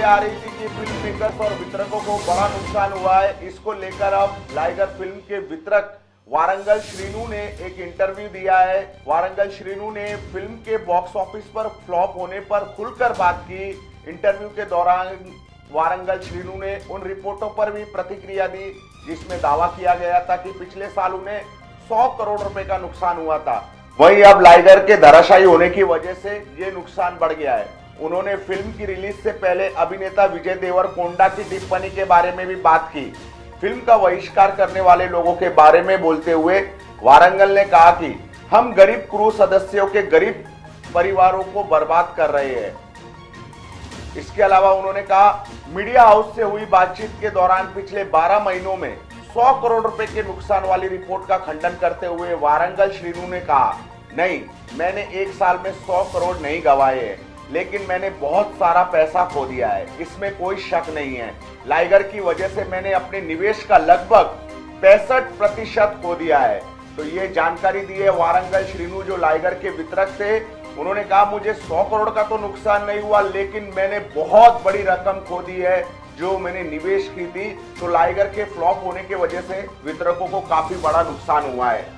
आ रही थी कि फिल्म मेकर्स और वितरकों को बड़ा नुकसान हुआ है। इसको लेकर अब लाइगर फिल्म के वितरक वारंगल श्रीनु ने एक इंटरव्यू दिया है। वारंगल श्रीनु ने फिल्म के बॉक्स ऑफिस पर फ्लॉप होने पर खुलकर बात की। इंटरव्यू के दौरान वारंगल श्रीनु ने उन रिपोर्टों पर भी प्रतिक्रिया दी जिसमें दावा किया गया था कि पिछले साल उन्हें 100 करोड़ रुपए का नुकसान हुआ था। वहीं अब लाइगर के धराशायी होने की वजह से ये नुकसान बढ़ गया है। उन्होंने फिल्म की रिलीज से पहले अभिनेता विजय देवरकोंडा की टिप्पणी के बारे में भी बात की। फिल्म का बहिष्कार करने वाले लोगों के बारे में बोलते हुए वारंगल ने कहा कि हम गरीब क्रू सदस्यों के गरीब परिवारों को बर्बाद कर रहे हैं। इसके अलावा उन्होंने कहा, मीडिया हाउस से हुई बातचीत के दौरान पिछले 12 महीनों में 100 करोड़ रुपए के नुकसान वाली रिपोर्ट का खंडन करते हुए वारंगल श्रीनु ने कहा, नहीं, मैंने एक साल में 100 करोड़ नहीं गंवाए हैं, लेकिन मैंने बहुत सारा पैसा खो दिया है, इसमें कोई शक नहीं है। लाइगर की वजह से मैंने अपने निवेश का लगभग 65% खो दिया है। तो ये जानकारी दी है वारंगल श्रीनु जो लाइगर के वितरक थे। उन्होंने कहा, मुझे 100 करोड़ का तो नुकसान नहीं हुआ, लेकिन मैंने बहुत बड़ी रकम खो दी है जो मैंने निवेश की थी। तो लाइगर के फ्लॉप होने की वजह से वितरकों को काफी बड़ा नुकसान हुआ है।